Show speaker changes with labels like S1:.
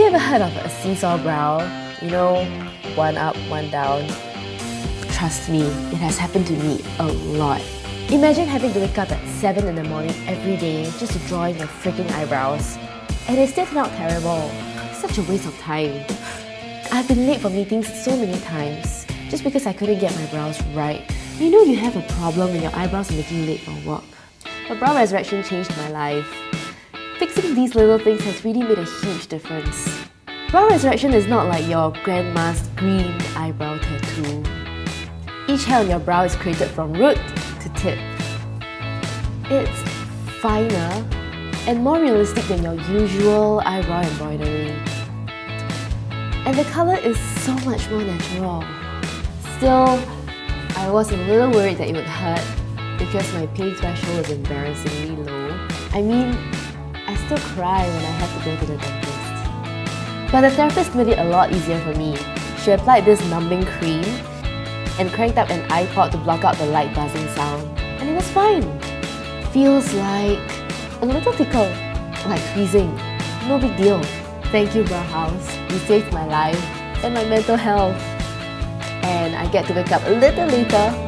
S1: ever heard of a seesaw brow? You know, one up, one down. Trust me, it has happened to me a lot. Imagine having to wake up at 7 in the morning every day just to draw in your freaking eyebrows. And it still turned out terrible. Such a waste of time. I've been late for meetings so many times just because I couldn't get my brows right. You know you have a problem when your eyebrows are making you late for work. But Brow Resurrection changed my life. Fixing these little things has really made a huge difference. Brow Resurrection is not like your grandma's green eyebrow tattoo. Each hair on your brow is created from root to tip. It's finer and more realistic than your usual eyebrow embroidery. And the colour is so much more natural. Still, I was a little worried that it would hurt because my pain threshold is embarrassingly low. I mean, I still cry when I have to go to the dentist. But the therapist made it a lot easier for me. She applied this numbing cream and cranked up an iPod to block out the light buzzing sound. And it was fine. Feels like a little tickle, like freezing. No big deal. Thank you, Browhaus. You saved my life and my mental health. And I get to wake up a little later